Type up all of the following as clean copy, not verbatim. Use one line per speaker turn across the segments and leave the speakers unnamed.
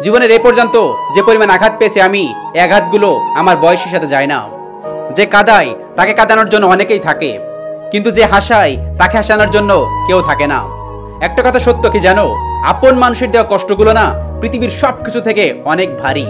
জীবনের এই পর্যন্ত যে পরিমাণ আঘাত পেয়েছি আমি, এই আঘাতগুলো আমার বয়সের সাথে যায় না। যে কাঁদায় তাকে কাঁদানোর জন্য অনেকেই থাকে, কিন্তু যে হাসায় তাকে হাসানোর জন্য কেউ থাকে না। একটা কথা সত্য কি জানো, আপন মানুষের দেওয়া কষ্টগুলো না পৃথিবীর সব কিছু থেকে অনেক ভারী।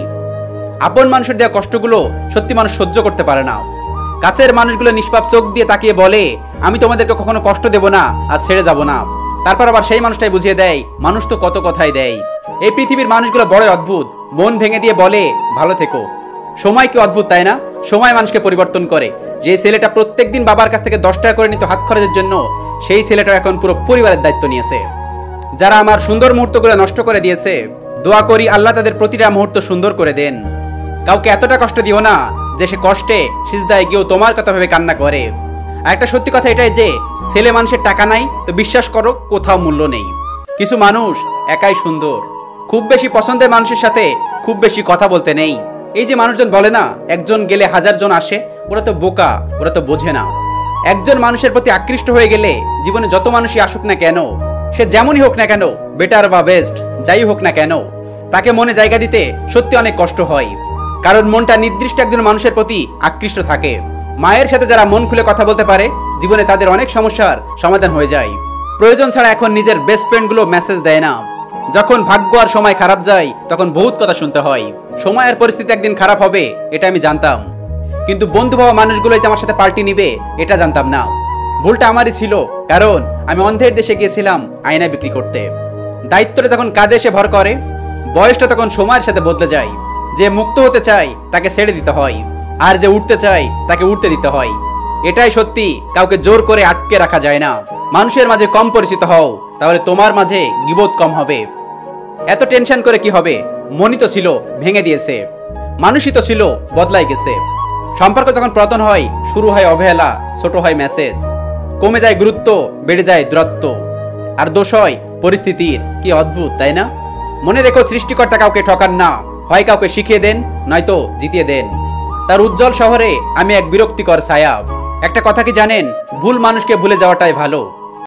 আপন মানুষের দেওয়া কষ্টগুলো সত্যি মানুষ সহ্য করতে পারে না। কাছের মানুষগুলো নিষ্পাপ চোখ দিয়ে তাকিয়ে বলে, আমি তোমাদেরকে কখনো কষ্ট দেব না আর ছেড়ে যাব না। তারপর আবার সেই মানুষটাই বুঝিয়ে দেয়, মানুষ তো কত কথাই দেয়। এই পৃথিবীর মানুষগুলো বড় অদ্ভুত, মন ভেঙে দিয়ে বলে ভালো থেকো। সময় কি অদ্ভুত তাই না? সময় মানুষকে পরিবর্তন করে। যে ছেলেটা প্রত্যেকদিন বাবার কাছ থেকে 10 টাকা করে নিত হাত খরচের জন্য, সেই ছেলেটা এখন পুরো পরিবারের দায়িত্ব নিয়েছে। যারা আমার সুন্দর মুহূর্তগুলো নষ্ট করে দিয়েছে, দোয়া করি আল্লাহ তাদের প্রতিটা মুহূর্ত সুন্দর করে দেন। কাউকে এতটা কষ্ট দিও না যে সে কষ্টে সিজদায় গিয়েও তোমার কথা ভেবে কান্না করে। আর একটা সত্যি কথা এটাই যে ছেলে মানুষের টাকা নাই তো বিশ্বাস করো কোথাও মূল্য নেই। কিছু মানুষ একাই সুন্দর। খুব বেশি পছন্দের মানুষের সাথে খুব বেশি কথা বলতে নেই। এই যে মানুষজন বলে না একজন গেলে 1000 জন আসে, ওরা তো বোকা, ওরা তো বোঝে না। একজন মানুষের প্রতি আকৃষ্ট হয়ে গেলে জীবনে যত মানুষই আসুক না কেন, সে যেমনই হোক না কেন, বেটার বা বেস্ট যাই হোক না কেন, তাকে মনে জায়গা দিতে সত্যি অনেক কষ্ট হয়। কারণ মনটা নির্দিষ্ট একজন মানুষের প্রতি আকৃষ্ট থাকে। মায়ের সাথে যারা মন খুলে কথা বলতে পারে, জীবনে তাদের অনেক সমস্যার সমাধান হয়ে যায়। প্রয়োজন ছাড়া এখন নিজের বেস্ট ফ্রেন্ডগুলো মেসেজ দেয় না। যখন ভাগ্য আর সময় খারাপ যায় তখন বহুত কথা শুনতে হয়। সময় আর পরিস্থিতি একদিন খারাপ হবে এটা আমি জানতাম, কিন্তু বন্ধু ভাবা মানুষগুলোই যে আমার সাথে পাল্টি নিবে এটা জানতাম না। ভুলটা আমারই ছিল, কারণ আমি অন্ধের দেশে গিয়েছিলাম আয়না বিক্রি করতে। দায়িত্বটা তখন কাঁধে এসে ভর করে, বয়সটা তখন সময়ের সাথে বদলে যায়। যে মুক্ত হতে চায় তাকে ছেড়ে দিতে হয়, আর যে উঠতে চায় তাকে উঠতে দিতে হয়। এটাই সত্যি, কাউকে জোর করে আটকে রাখা যায় না। মানুষের মাঝে কম পরিচিত হও, তাহলে তোমার মাঝে গীবত কম হবে। এত টেনশন করে কি হবে? মনই তো ছিল ভেঙে দিয়েছে, মানুষই তো ছিল বদলাই গেছে। সম্পর্ক যখন পতন হয়, শুরু হয় অবহেলা, ছোট হয় মেসেজ, কমে যায় গুরুত্ব, বেড়ে যায় দূরত্ব, আর দোষ হয় পরিস্থিতির। কি অদ্ভুত তাই না? মনে রেখো, সৃষ্টিকর্তা কাউকে ঠকান না, হয় কাউকে শিখিয়ে দেন নয়তো জিতিয়ে দেন। তার উজ্জ্বল শহরে আমি এক বিরক্তিকর ছায়া। একটা কথা কি জানেন, ভুল মানুষকে ভুলে যাওয়াটাই ভালো।